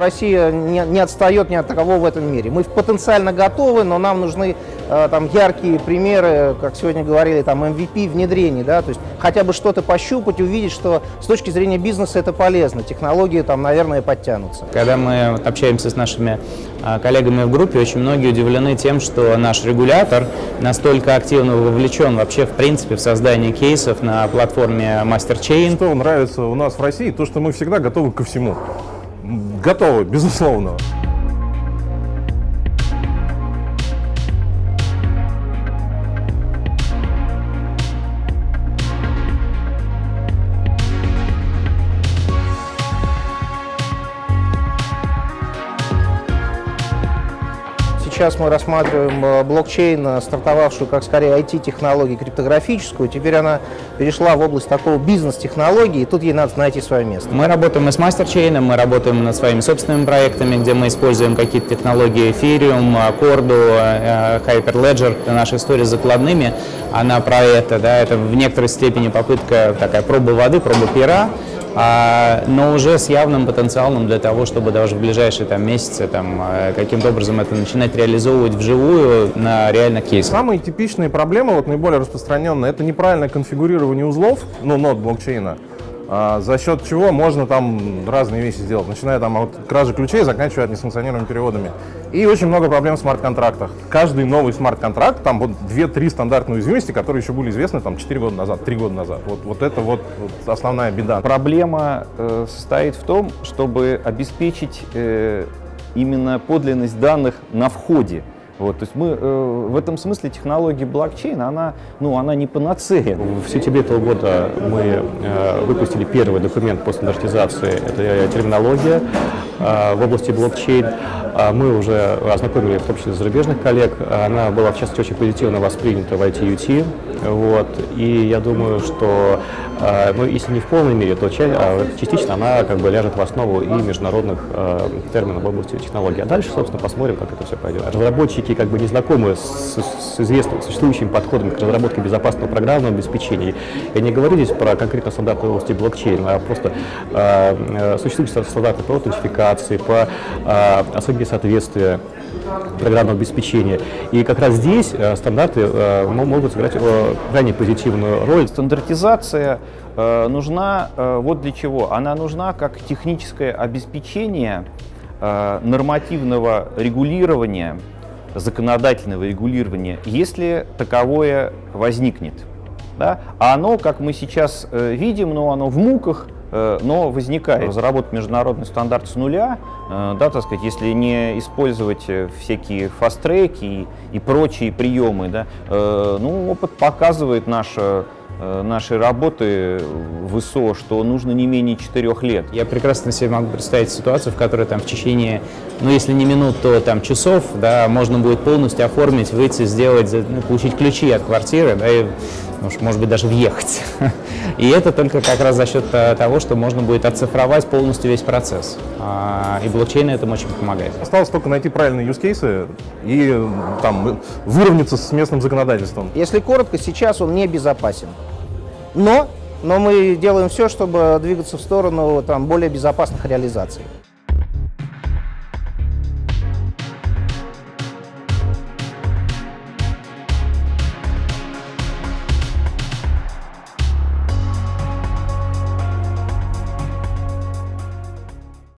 Россия не отстает ни от кого в этом мире. Мы потенциально готовы, но нам нужны там яркие примеры, как сегодня говорили, там MVP внедрений, да, то есть хотя бы что-то пощупать, увидеть, что с точки зрения бизнеса это полезно, технологии там, наверное, подтянутся. Когда мы общаемся с нашими коллегами в группе, очень многие удивлены тем, что наш регулятор настолько активно вовлечен вообще в принципе в создание кейсов на платформе MasterChain. Что нравится у нас в России, то, что мы всегда готовы ко всему. Готовы, безусловно. Сейчас мы рассматриваем блокчейн, стартовавшую как скорее IT-технологию, криптографическую. Теперь она перешла в область такого бизнес-технологии, и тут ей надо найти свое место. Мы работаем и с MasterChain, мы работаем над своими собственными проектами, где мы используем какие-то технологии Ethereum, Cordo, Hyperledger. Наша история с закладными, она про это, да, это в некоторой степени попытка, такая проба воды, проба пера. Но уже с явным потенциалом для того, чтобы даже в ближайшие месяцы каким-то образом это начинать реализовывать вживую на реальных кейсах. Самые типичные проблемы, вот наиболее распространенные, это неправильное конфигурирование узлов, нод блокчейна, за счет чего можно там разные вещи сделать, начиная там от кражи ключей, заканчивая несанкционированными переводами. И очень много проблем в смарт-контрактах. Каждый новый смарт-контракт, там вот 2-3 стандартные уязвимости, которые еще были известны там 4 года назад, 3 года назад. Вот это основная беда. Проблема состоит в том, чтобы обеспечить именно подлинность данных на входе. То есть мы в этом смысле технология блокчейн, она не панацея. В сентябре этого года мы выпустили первый документ по стандартизации, это терминология в области блокчейн. Мы уже ознакомили, в том числе зарубежных коллег, она была в частности очень позитивно воспринята в ITUT. И я думаю, что, если не в полной мере, то частично она ляжет в основу и международных терминов в области технологий. А дальше, собственно, посмотрим, как это все пойдет. Разработчики не знакомы с известным существующим подходом к разработке безопасного программного обеспечения. Я не говорю здесь про конкретно стандарты в области блокчейна, а просто существующие стандарты по аутентификации, по оценке соответствия программного обеспечения. И как раз здесь стандарты могут сыграть крайне позитивную роль. Стандартизация нужна вот для чего. Она нужна как техническое обеспечение нормативного регулирования, законодательного регулирования, если таковое возникнет. Да? А оно, как мы сейчас видим, оно в муках, но возникает. Разработать международный стандарт с нуля, если не использовать всякие фаст-треки и прочие приемы, опыт показывает нашей работы в ИСО, что нужно не менее 4 лет. Я прекрасно себе могу представить ситуацию, в которой в течение, если не минут, то часов, можно будет полностью оформить, выйти, сделать, получить ключи от квартиры, и, может быть, даже въехать. И это только как раз за счет того, что можно будет оцифровать полностью весь процесс. И блокчейн этому очень помогает. Осталось только найти правильные use-кейсы и выровняться с местным законодательством. Если коротко, сейчас он не безопасен. Но мы делаем все, чтобы двигаться в сторону более безопасных реализаций.